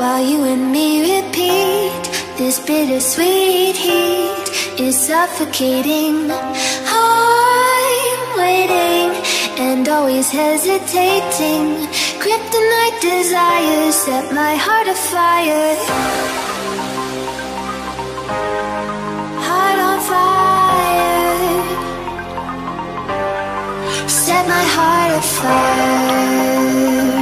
while you and me repeat. This bittersweet heat is suffocating. I'm waiting and always hesitating. Kryptonite desires set my heart afire. Heart on fire. Set my heart afire.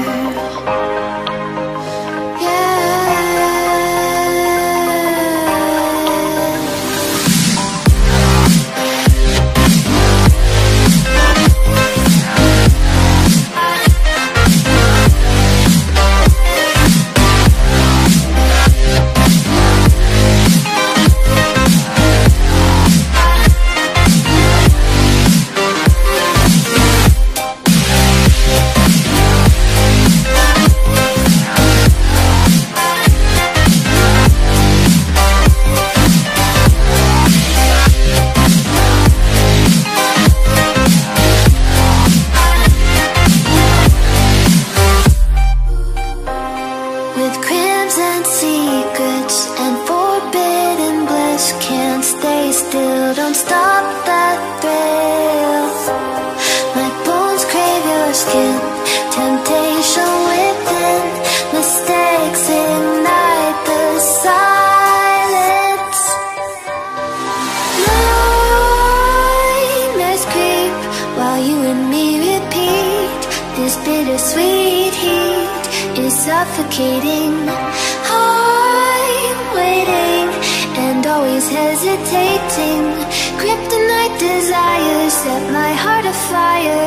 Suffocating. I'm waiting and always hesitating. Kryptonite desires set my heart afire.